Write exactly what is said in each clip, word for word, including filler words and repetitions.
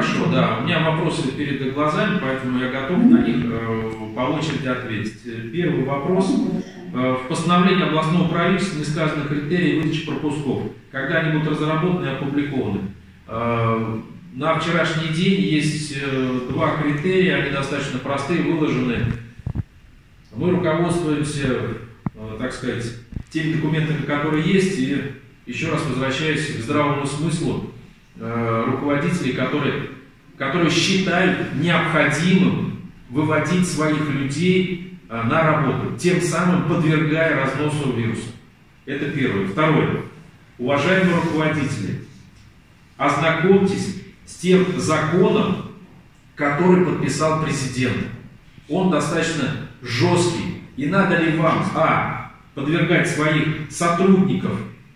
Хорошо, да. У меня вопросы перед глазами, поэтому я готов на них э, по очереди ответить. Первый вопрос. Э, в постановлении областного правительства не сказаны критерии выдачи пропусков. Когда они будут разработаны и опубликованы? Э, на вчерашний день есть э, два критерия, они достаточно простые, выложены. Мы руководствуемся, э, так сказать, теми документами, которые есть, и еще раз возвращаюсь к здравому смыслу э, руководителей, которые, которые считают необходимым выводить своих людей э, на работу, тем самым подвергая разносу вируса. Это первое. Второе. Уважаемые руководители, ознакомьтесь с тем законом, который подписал президент. Он достаточно жесткий. И надо ли вам, а, подвергать своих сотрудников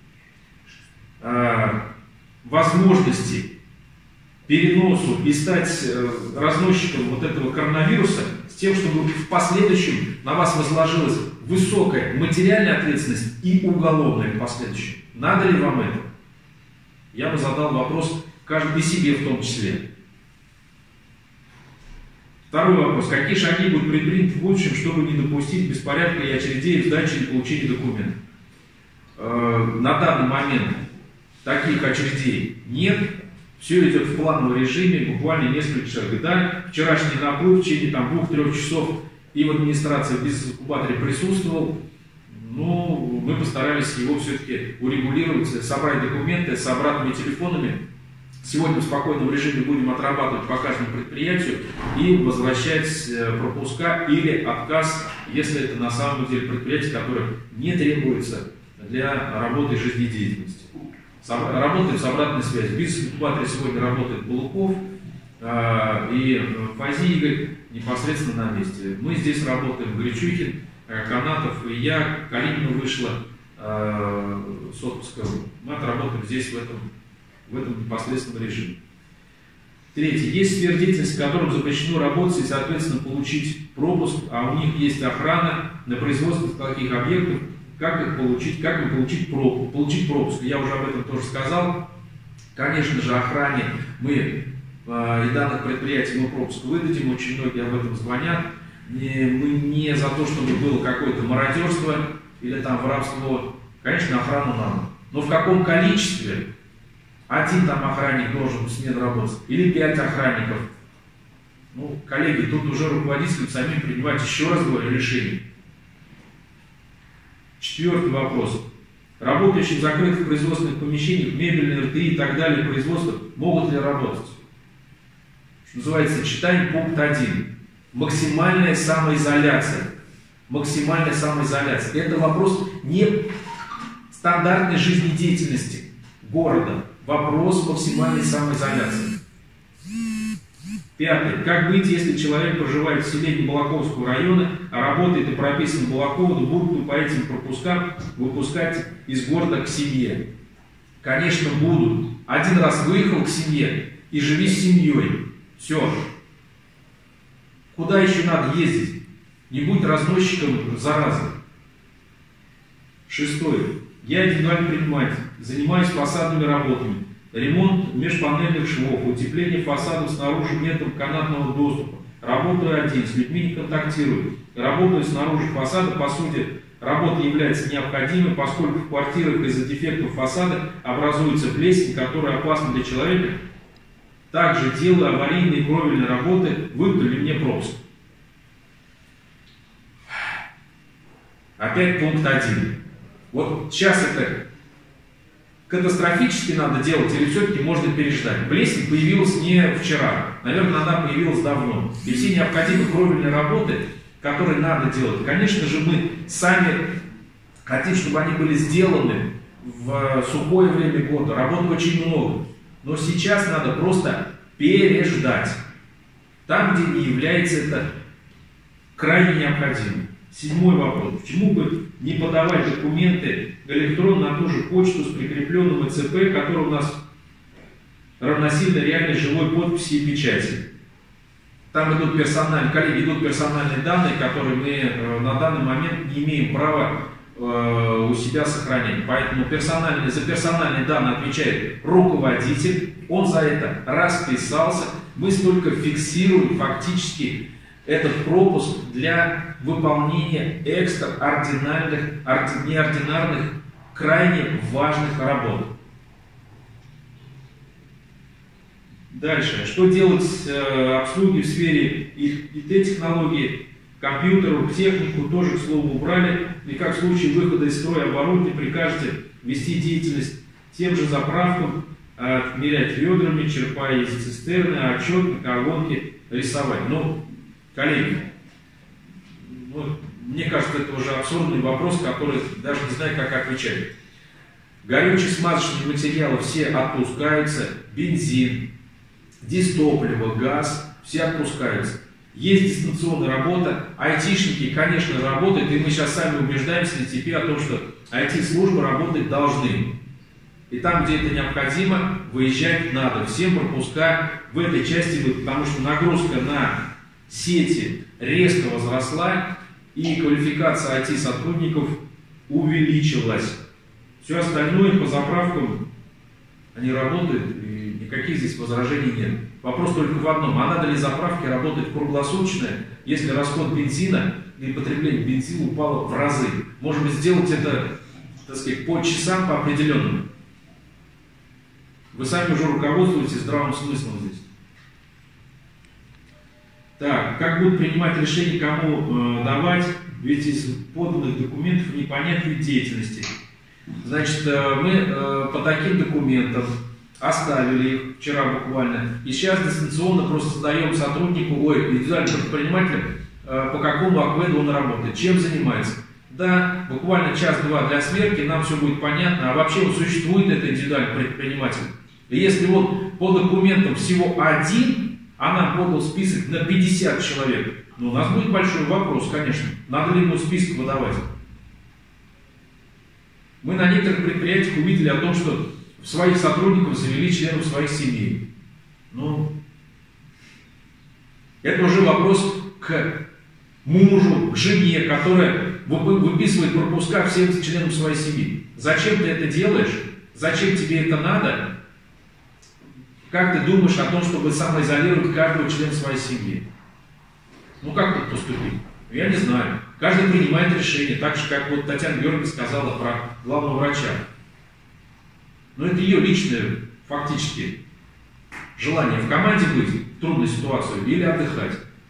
э, возможности переносу и стать э, разносчиком вот этого коронавируса, с тем, чтобы в последующем на вас возложилась высокая материальная ответственность и уголовная в последующем. Надо ли вам это? Я бы задал вопрос каждому себе в том числе. Второй вопрос. Какие шаги будут предприняты в будущем, чтобы не допустить беспорядка и очередей в сдаче и получении документов? Э, на данный момент таких очередей нет. Все идет в плановом режиме, буквально несколько шагов. Да, вчерашний наплыв в течение двух-трех часов и в администрации в бизнес-инкубаторе присутствовал. Но мы постарались его все-таки урегулировать, собрать документы с обратными телефонами. Сегодня в спокойном режиме будем отрабатывать по каждому предприятию и возвращать пропуска или отказ, если это на самом деле предприятие, которое не требуется для работы и жизнедеятельности. Работаем с обратной связью. В бизнес-инкубаторе сегодня работает Балуков и Фази Игорь непосредственно на месте. Мы здесь работаем, Гречухин, Канатов и я, Калинина вышла с отпуска. Мы отработаем здесь в этом в этом непосредственном режиме. Третье. Есть сферы деятельности, в котором запрещено работать и, соответственно, получить пропуск, а у них есть охрана на производстве таких объектов, как их получить, как им получить пропуск. Получить пропуск. Я уже об этом тоже сказал. Конечно же, охране мы э, и данных предприятий мы пропуск выдадим, очень многие об этом звонят. Не, мы не за то, чтобы было какое-то мародерство или там воровство. Конечно, охрану надо. Но в каком количестве? Один там охранник должен в смене работать, или пять охранников. Ну, коллеги, тут уже руководителям самим принимать, еще раз говорю, решение. Четвертый вопрос. Работающие в закрытых производственных помещениях, мебельные РТИ и так далее, производства, могут ли работать? Что называется, читаем пункт один. Максимальная самоизоляция. Максимальная самоизоляция. Это вопрос не стандартной жизнедеятельности города. Вопрос максимальной самоизоляции. Пятый. Как быть, если человек проживает в селе Балаковского района, а работает и прописан в Балаково, то будут по этим пропускам выпускать из города к семье? Конечно, будут. Один раз выехал к семье и живи с семьей. Все. Куда еще надо ездить? Не будь разносчиком заразы. Шестое. Я индивидуальный предприниматель, занимаюсь фасадными работами, ремонт межпанельных швов, утепление фасадов снаружи методом канатного доступа. Работаю один, с людьми не контактирую. Работаю снаружи фасада, по сути, работа является необходимой, поскольку в квартирах из-за дефектов фасада образуется плесень, которая опасна для человека. Также делаю аварийные кровельные работы, выдали мне пропуск. Опять пункт один. Вот сейчас это катастрофически надо делать или все-таки можно переждать? Плесень появилась не вчера, наверное, она появилась давно. И все необходимые кровельные работы, которые надо делать, конечно же, мы сами хотим, чтобы они были сделаны в сухое время года. Работы очень много. Но сейчас надо просто переждать. Там, где не является это крайне необходимым. Седьмой вопрос. Почему бы не подавать документы электронно на ту же почту с прикрепленным ИЦП, который у нас равносильно реальной живой подписи и печати? Там идут персональные, коллеги, идут персональные данные, которые мы на данный момент не имеем права у себя сохранять. Поэтому персональные, за персональные данные отвечает руководитель, он за это расписался, мы только фиксируем фактически этот пропуск для выполнения экстраординарных, неординарных, крайне важных работ. Дальше. Что делать с э, обслуги в сфере ай ти-технологий, компьютеров, технику тоже, к слову, убрали. И как в случае выхода из строя оборудования прикажете вести деятельность тем же заправкам, отмерять ведрами, черпая из цистерны, отчет на колонке рисовать. Ну, коллеги, ну, мне кажется, это уже абсурдный вопрос, который даже не знаю, как отвечать. Горючие смазочные материалы все отпускаются, бензин, дистопливо, газ, все отпускаются. Есть дистанционная работа, айтишники, конечно, работают, и мы сейчас сами убеждаемся на тебе о том, что ай ти-службы работать должны. И там, где это необходимо, выезжать надо. Всем пропуска в этой части, потому что нагрузка на сети резко возросла, и квалификация ай ти-сотрудников увеличилась. Все остальное по заправкам, они работают, и никаких здесь возражений нет. Вопрос только в одном: а надо ли заправки работать круглосуточно, если расход бензина и потребление бензина упало в разы? Может быть, сделать это, так сказать, по часам по определенным? Вы сами уже руководствуетесь здравым смыслом здесь. Так, как будут принимать решение, кому э, давать, ведь из поданных документов не понять вид деятельности. Значит, э, мы э, по таким документам оставили их вчера буквально, и сейчас дистанционно просто задаем сотруднику, ой, индивидуальному предпринимателю, э, по какому акведу он работает, чем занимается. Да, буквально час-два для сверки, нам все будет понятно, а вообще вот существует этот индивидуальный предприниматель. И если вот по документам всего один, а нам подал список на пятьдесят человек, ну, у нас будет большой вопрос, конечно, надо ли ему список выдавать. Мы на некоторых предприятиях увидели о том, что своих сотрудников завели членов своих семей. Ну, это уже вопрос к мужу, к жене, которая выписывает пропуска всем членам своей семьи. Зачем ты это делаешь? Зачем тебе это надо? Как ты думаешь о том, чтобы самоизолировать каждого члена своей семьи? Ну, как тут поступить? Я не знаю. Каждый принимает решение, так же, как вот Татьяна Георгиевна сказала про главного врача. Но это ее личное, фактически, желание в команде быть в трудной ситуации или отдыхать.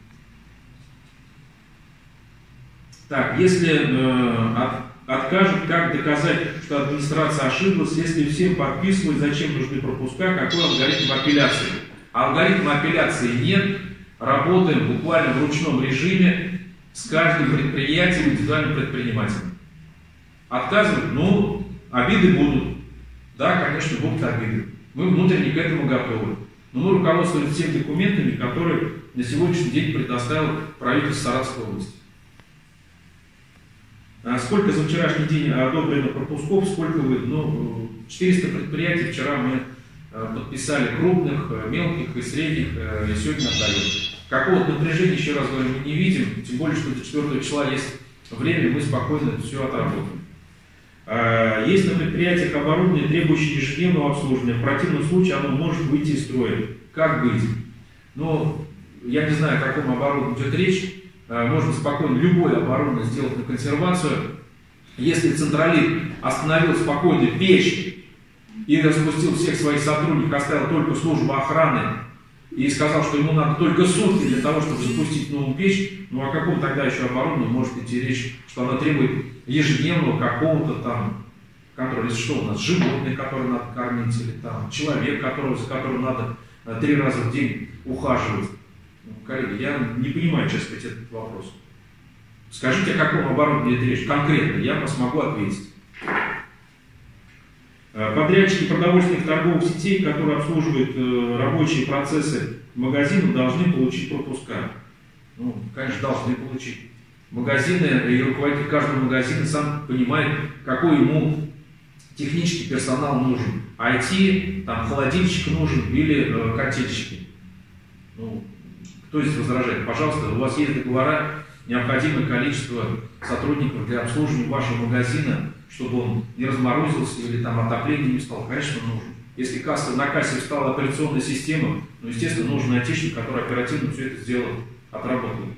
Так, если э, от, откажут, как доказать, что администрация ошиблась, если всем подписывают, зачем нужны пропуска, какой алгоритм апелляции? Алгоритма апелляции нет, работаем буквально в ручном режиме с каждым предприятием, индивидуальным предпринимателем. Отказывают? Ну, обиды будут. Да, конечно, будут обиды. Мы внутренне к этому готовы. Но мы руководствуемся всеми документами, которые на сегодняшний день предоставило правительство Саратовской области. А сколько за вчерашний день одобрено пропусков, сколько вы? Ну, четыреста предприятий вчера мы подписали, крупных, мелких и средних, и сегодня отдаем. Какого-то напряжения, еще раз говорю, мы не видим, тем более, что до четвёртого числа есть время, мы спокойно все отработаем. Есть на предприятиях оборудование, требующее ежедневного обслуживания. В противном случае оно может выйти из строя. Как быть? Ну, я не знаю, о каком оборудовании идет речь. Можно спокойно любое оборудование сделать на консервацию. Если централит остановил спокойно печь и распустил всех своих сотрудников, оставил только службу охраны и сказал, что ему надо только сутки для того, чтобы запустить новую печь, ну о каком тогда еще оборудовании может идти речь, что она требует ежедневного какого-то там контроля? Если что, у нас животные, которые надо кормить, или там человек, которого, за которым надо э, три раза в день ухаживать. Ну, коллеги, я не понимаю, честно сказать, этот вопрос. Скажите, о каком оборудовании идет речь конкретно, я смогу ответить. Подрядчики продовольственных торговых сетей, которые обслуживают э, рабочие процессы магазинов, должны получить пропуска. Ну, конечно, должны получить. Магазины и руководитель каждого магазина сам понимает, какой ему технический персонал нужен. ай ти, там, холодильщик нужен или э, котельщики. Ну, кто здесь возражает? Пожалуйста, у вас есть договора, необходимое количество сотрудников для обслуживания вашего магазина, чтобы он не разморозился или там отопление не стало, конечно, нужно. Если касса, на кассе встала операционная система, ну, естественно, нужен айтишник, который оперативно все это сделал, отработал.